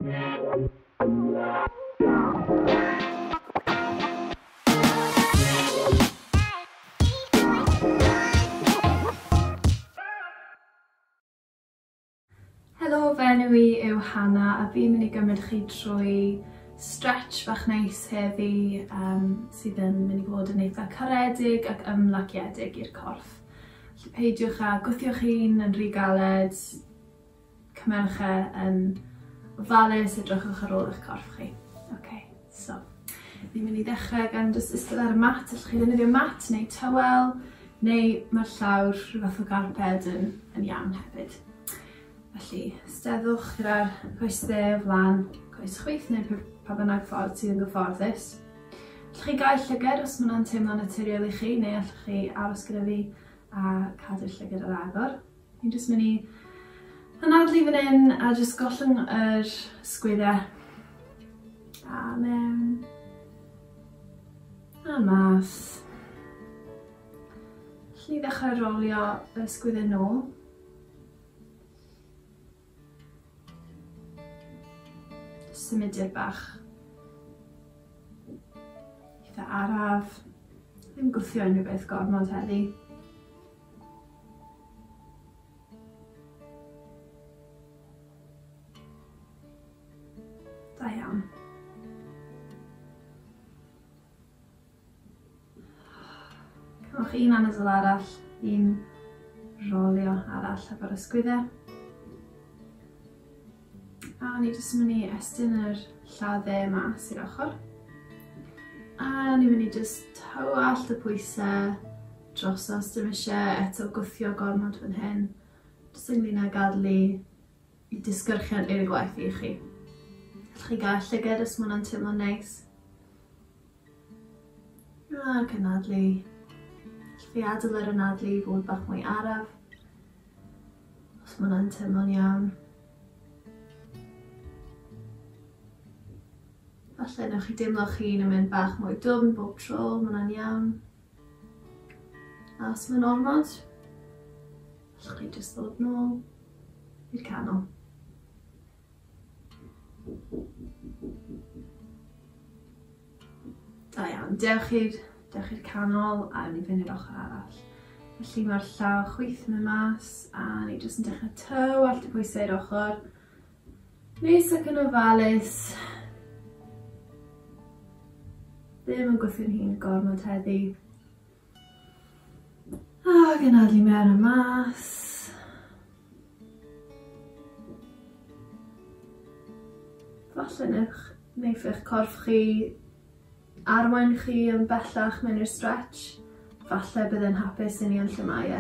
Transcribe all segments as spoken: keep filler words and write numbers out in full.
Helo, fe enw i yw Hannah a fi'n mynd i gymryd chi trwy stretch bach neis heddi um, sydd yn mynd i fod yn eitha caredig ac ymlaciedig i'r corff. Felly peidiwch a gwthio'ch hun yn rhy galed, cymerwch e yn ofalus, edrychwch ar ôl eich corff chi. Ok, so, fi'n mynd i ddechrau gan jyst ystod ar y mat. Allwch chi ddefnyddio mat neu tywel, neu mae'r llawr rhyw fath o garped yn, yn iawn hefyd. Felly, steddwch gyda'r coesde o flaen, coes chwith neu pa bynnag ffordd sydd yn gyfforddus. Allwch chi gael llyged os mae hwnna'n teimlo'n naturiol i chi, neu allwch chi aros gyda fi a cadw'r llyged ar agor. Fi'n jyst mynd i anadlu fan hyn a jyst gollwng yr sgwyddau a mewn a mas. Allwn ni ddechrau rolio y sgwyddau nôl. Symudiad bach eitha araf, ddim gwthio unrhyw beth gormod heddi. Da iawn. Cymwch un anadl arall, un rolio arall efo'r ysgwyddau. A ni jyst yn mynd i estyn yr lladdau mas i'r ochr. A ni'n mynd i jyst tywallt y pwysau drosos, dim eisiau eto gwthio gormod fan hyn. Jyst ynglyn â gadlu i disgyrchiad i'r gwaith i chi. Allwch chi gael llyged os mae hwnna'n teimlo'n neis. A cynadlu. Allwch chi adael yr anadlu i fod bach mwy araf. Os mae hwnna'n teimlo'n iawn. Falle newch chi deimlo chi'n yn mynd bach mwy dwfn bob tro, mae hwnna'n iawn. A os mae'n ormod, allwch chi jyst ddod nôl i'r canol. Da iawn, dewch i'r dewch i'r canol a ni fynd i'r ochr arall. Felly mae'r llaw chwith yn mynd mas a ni jyst yn dechrau tywallt y pwysau i'r ochr. Neis ac yn ofalus. Ddim yn gwthio'n hun gormod heddi. A gynadlu mewn a mas. Falle newch neith eich corff chi arwain chi yn bellach mewn i'r stretch. Falle byddai'n hapus yn i yn lle mae e.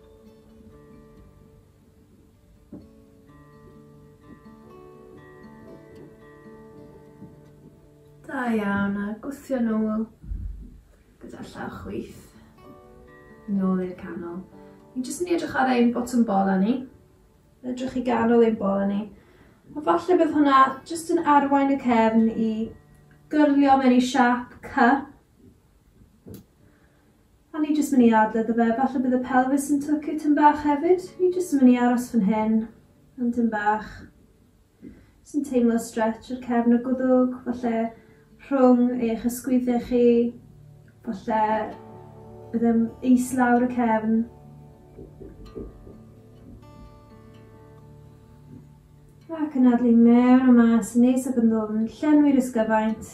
Da iawn, a gwthio nôl gyda'r llaw chwith nôl i'r canol. Ni'n jyst yn edrych ar ein bottom bola ni. Edrych i ganol ein bola ni. A falle bydd hwnna jyst yn arwain y cefn i gyrlio mewn i siap C. A ni jyst mynd i adledd y fe. Falle bydd y pelvis yn twcio tym bach hefyd. Ni jyst yn mynd i aros fan hyn am tym bach. Jyst yn teimlo stretch yr cefn y gwddwg. Falle rhwng eich ysgwyddau chi, falle byddem is lawr y cefn. Ac yn adlu mewn a mas, neis ac yn ddofn, llenwi'r ysgyfaint.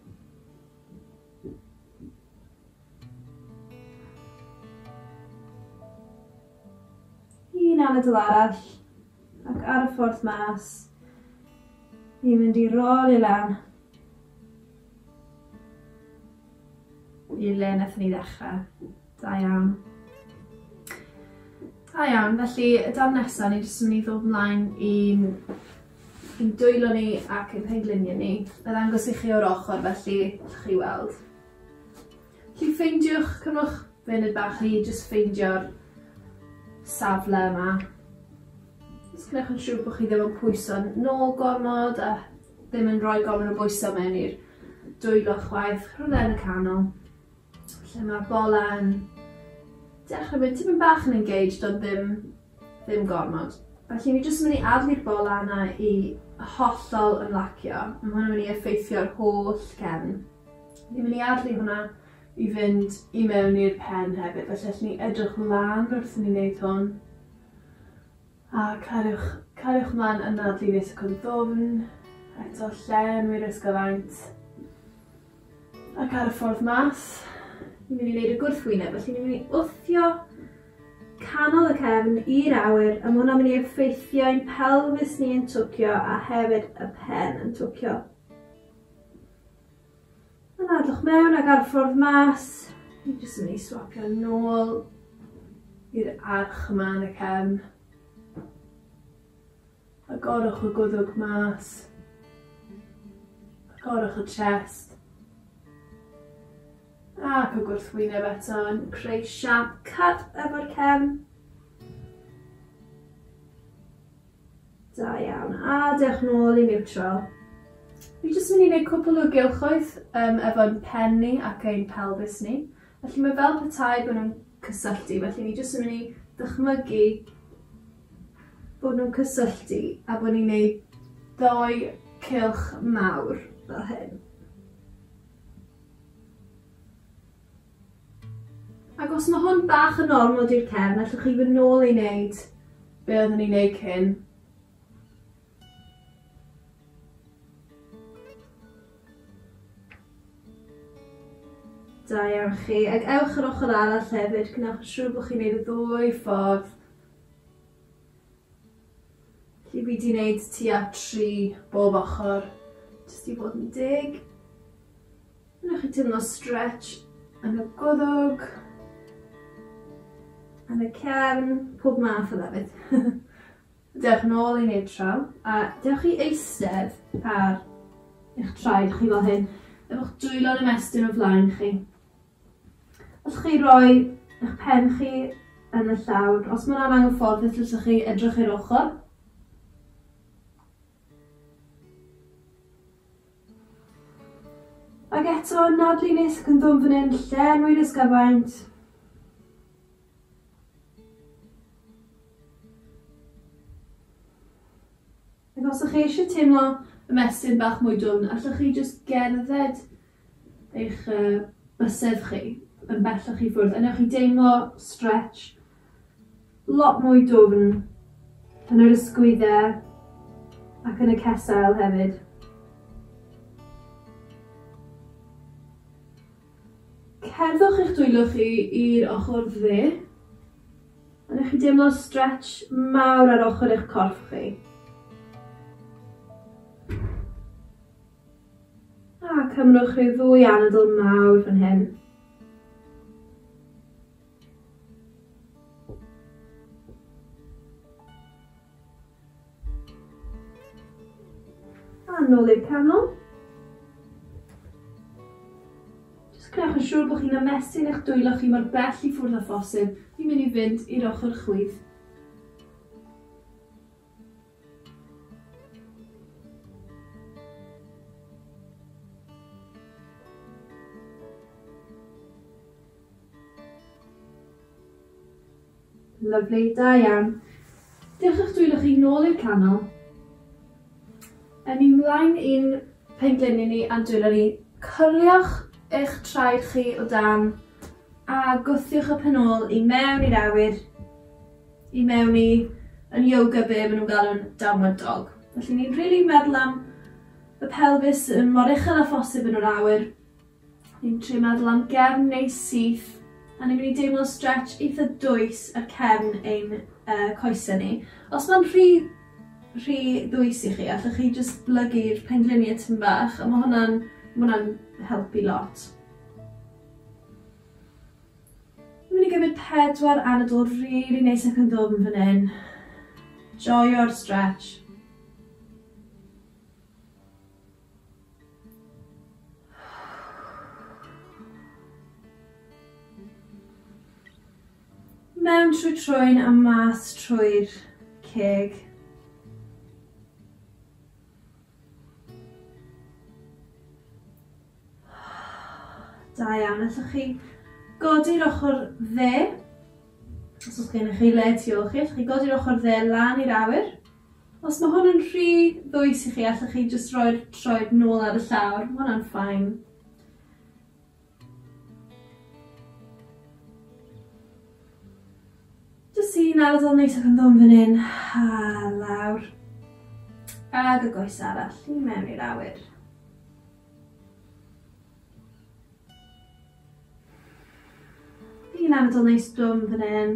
Un anadl arall, ac ar y ffordd mas, ni'n mynd i rol i lan. I'r le nath ni ddechrau. Da iawn. Da iawn, felly y darn nesaf ni jyst yn mynd i ddod ymlaen i'n i'n dwylo ni ac i'n pengliniau ni. Fe ddangos i chi o'r ochr, felly allwch chi weld. Felly ffeindiwch, cymwch funud bach i jyst ffeindio'r safle yma. Jyst gwnewch yn siŵr bod chi ddim yn pwyso nôl gormod a ddim yn rhoi gormod o bwyso mewn i'r dwylo chwaith. Rhywle yn y canol. Lle mae'r bola yn dechrau mynd tipyn bach yn engaged ond ddim, ddim gormod. Felly ni jyst yn mynd i adlu'r bola yna i hollol ymlacio. Mae hwnna'n mynd i effeithio'r holl cefn. Ni'n mynd i adlu hwnna i fynd i mewn i'r pen hefyd. Felly allwn ni edrych mlaen wrth i ni wneud hwn. A cariwch, cariwch mlaen yn adlu nes y ddwfn. Eto llen wir ysgyfaint. Ac ar y ffordd mas, ni'n mynd i wneud y gwrthwyneb. Felly ni'n mynd i wthio canol y cefn i'r awyr, a mae hwnna'n mynd i effeithio ein pelfis ni yn twcio a hefyd y pen yn twcio. Yn adlwch mewn ac ar y ffordd mas, ni'n jyst yn mynd i swapio nôl i'r arch yma yn y cefn. Agorwch y gwddwg mas, agorwch y chest. Ac y gwrthwyneb eto yn creu sharp cut efo'r cefn. Da iawn, a dewch nôl i neutral. Fi jyst yn mynd i wneud cwpl o gylchoedd um, efo'n pen ni ac ein pelfis ni. Felly mae fel petai bod nhw'n cysylltu, felly ni jyst yn mynd i ddychmygu bod nhw'n cysylltu a bod ni'n gwneud ddoi cylch mawr fel hyn. Ac os mae hwn bach yn ormod i'r cefn, allwch chi fynd nôl i wneud be oeddwn ni'n gwneud cyn. Da iawn chi, ac ewch yr ochr arall hefyd, gwnewch yn siŵr bod chi'n gwneud y ddwy ffordd. Chi wedi gwneud tua tri bob ochr, jyst i fod yn dig. Gwnewch chi teimlo stretch yn y gwddwg. Yn y cefn, pob math o lefydd. Dewch nôl i neutral, a dewch chi eistedd ar eich traed chi fel hyn, efo'ch dwylo'n ymestyn o flaen chi. Allwch chi roi eich pen chi yn y llawr, os mae'n angyfforddus allwch chi edrych i'r ochr. Ac eto, nadlu nes ac yn ddwm fan hyn, llenwi'r ysgyfaint. Ac os ydych chi eisiau teimlo ymestyn bach mwy dwfn, allwch chi jyst gerdded eich uh, bysedd chi yn bellach i ffwrdd. Ynewch chi deimlo stretch lot mwy dwfn yn yr ysgwyddau ac yn y cesel hefyd. Cerddwch eich dwylo chi i'r ochr dde. Ynewch chi deimlo stretch mawr ar ochr eich corff chi. A cymrwch rhyw ddwy anadl mawr fan hyn. A nôl i'r canol. Jyst gwnewch yn siŵr bod chi'n ymestyn eich dwylo chi mor bell i ffwrdd â phosib. Fi'n mynd i fynd i'r ochr chwith. Lyflu, da iawn. Dewch eich dwylo chi nôl i'r canol. Yn i mlaen i'n pengliniau ni a'n dwylo ni, cyrliwch eich traed chi o dan a gwthiwch y penôl i mewn i'r awyr, i mewn i yn yoga be maen nhw'n galw'n downward dog. Felly ni'n rili meddwl am y pelfis yn mor uchel â phosib yn yr awyr. Ni'n trio meddwl am gefn neu syth. A ni'n mynd i deimlo stretch eitha dwys ar cefn ein uh, coesau ni. Os mae'n rhy, rhy dwys i chi, allwch chi jyst blygu'r pengliniau tym bach, a mae hwnna'n hwnna helpu lot. Ni'n mynd i gymryd pedwar anadl rili neis ac yn ddwfn fan hyn. Joio'r stretch. Mewn trwy trwyn a mas trwy'r ceg. Da iawn, allwch chi godi'r ochr dde. Os Os oes gennych chi le tu ôl chi, allwch chi godi'r ochr dde lan i'r awyr. Os mae hwn yn rhy ddwys i chi, allwch chi jyst roi'r troed nôl ar y llawr. Mae hwnna'n ffain. Jyst un aradol neis ac yn ddwm fan hyn, a lawr. Ag y goes arall i mewn i'r awyr. Un aradol neis dwm fan hyn.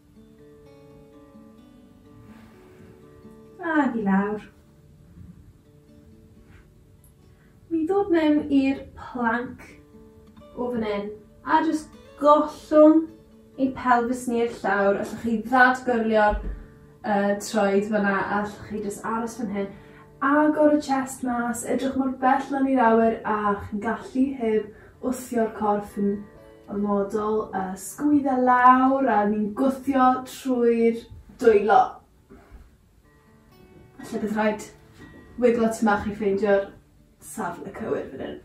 Ag i lawr. Mi ddod mewn i'r plank o fan hyn, a jyst gollwng ein pelfis ni i'r llawr. Allwch chi ddatgyrlio'r uh, troed fyna, a allwch chi jyst aros fan hyn. Agor y chest mas, edrych mor bell lan i'r awyr, a chi'n gallu heb wthio'r corff yn ormodol, uh, sgwydda lawr, a ni'n gwthio trwy'r dwylo. Alla bydd rhaid wiglo tymach i ffeindio'r safle cywir fan hyn.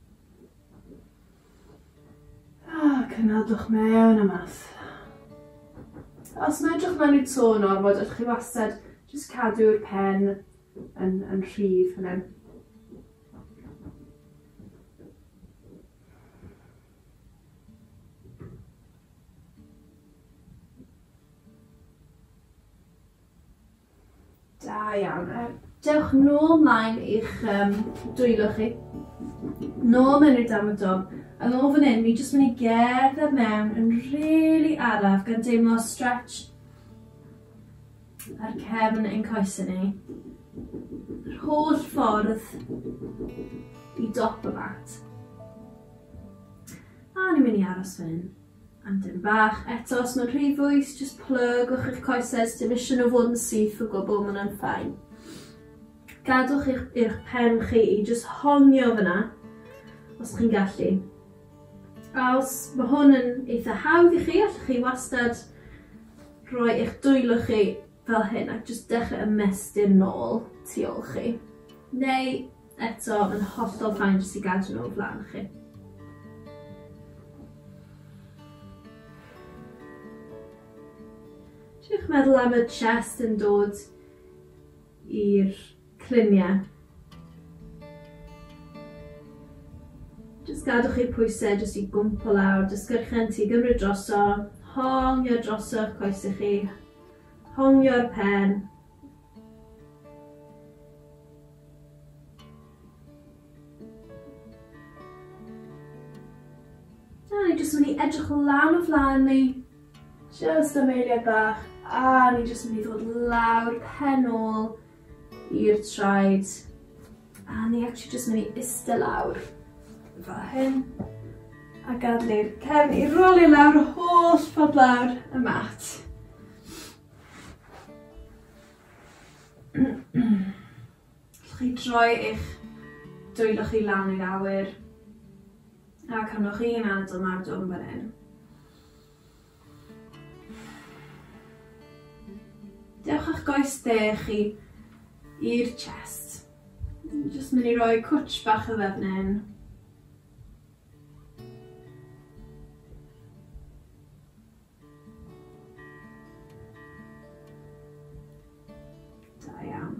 A cynadwch mewn a mas. Os mae edrych mewn i'r tôn ormod, allwch chi wastad jyst cadw'r pen yn, yn rhif fan hyn. Da iawn. Dewch nôl mlaen i'ch um, dwylo chi. Nôl mewn i'r damodom. A nôl fan hyn, mi jyst mynd i gerdded mewn yn really araf gan deimlo stretch ar cefn ein coesau ni. Yr holl ffordd i dop y mat. A ni'n mynd i aros fan hyn. Am dim bach. Eto, os mae'n rhy fwys, jyst plygwch eich coesau, dim eisiau nhw fod yn syth o gwbl, maen nhw'n ffain. Gadwch eich, eich pen chi i jyst hongio fyna, os chi'n gallu. A os mae hwn yn eitha hawdd i chi, allwch chi wastad rhoi eich dwylo chi fel hyn ac jyst dechrau ymestyn nôl tu ôl chi. Neu eto yn hollol ffain jyst i gadw nhw o flaen chi. Triwch meddwl am y chest yn dod i'r cluniau. Jyst gadwch chi'r pwysau jyst i gwmpo lawr, dysgyrchen ti gymryd droso, hongio droso'ch coesau chi, hongio'r pen. A ni jyst mynd i edrych lan o flaen ni, jyst am eiliad bach. A ni jyst mynd i ddod lawr pen ôl i'r traed. A ni actually jyst mynd i iste lawr fel hyn. A gadlu'r cefn i rolio lawr y holl ffordd lawr y mat. Allwch chi droi eich dwylo chi lan i'r awyr. A cymwch un adl mawr dwm fan hyn. Dewch eich goes de chi i'r chest. Jyst mynd i roi cwtsh bach o ddefn hyn. Da iawn.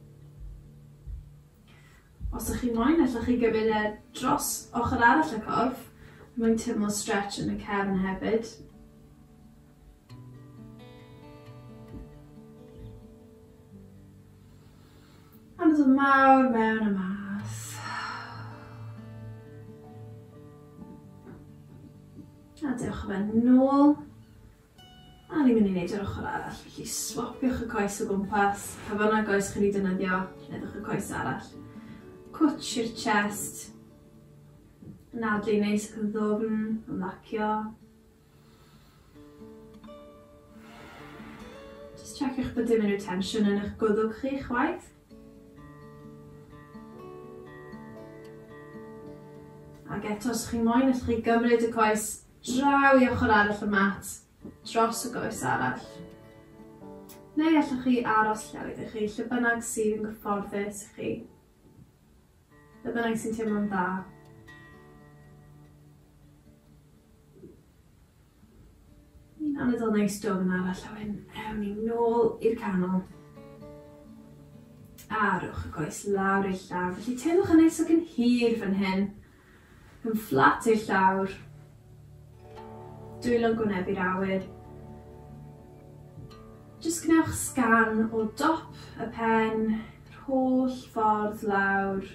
Os ydych chi moyn, allwch chi gymryd e dros ochr arall y corff. Mae'n teimlo stretch yn y cefn hefyd. A dod mawr mewn a mas. A dewch o fe nôl. A ni'n mynd i wneud yr ochr arall. Felly swopio'ch y coes o gwmpas. Pa fyna goes chi'n ei defnyddio, wneudwch y coes arall. Cwtsh i'r chest. Nadlu neis ac yn ddwfn, ymlacio. Just checiwch bod dim unrhyw tensiwn yn eich gwddwg chi chwaith. Ac eto, os chi'n moyn, allwch chi gymryd y coes draw i ochr arall y mat, dros y goes arall. Neu allwch chi aros llewydd i chi, lle bynnag sydd yn gyfforddus i chi. Lle bynnag sy'n teimlo'n dda. Un anadl Wel neis dog yna arall a wedyn ewn ni nôl i'r canol. A rwch y goes lawr i'r llawr. Felly teimlwch yn neis ac yn hir fan hyn. Yn fflat i'r llawr. Dwylo gwnebu'r awyr. Jyst gwnewch sgan o dop y pen, yr holl ffordd lawr.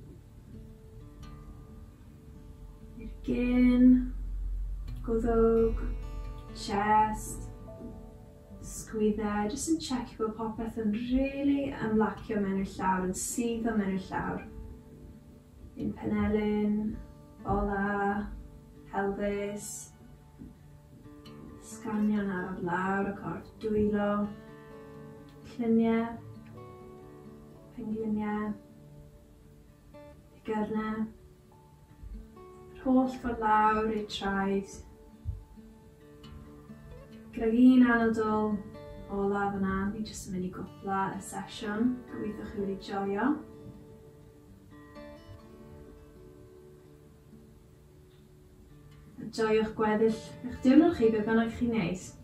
I'r gyn, gwddwg, chest, sgwyddau. Jyst yn checio bod popeth yn really ymlacio mewn i'r llawr, yn suddo mewn i'r llawr. Un penelyn, ola, pelvis. Sganio'n araf lawr y corff, dwylo, lluniau, pengliniau, gyrnau, yr holl ffordd lawr i'r traed. Gyda'r un anadl ola fyna, ni jyst yn mynd i gwpla y sesiwn, gobeithio chi wedi joio. Joiwch gweddill eich diwrnod chi be bynnag chi'n neud.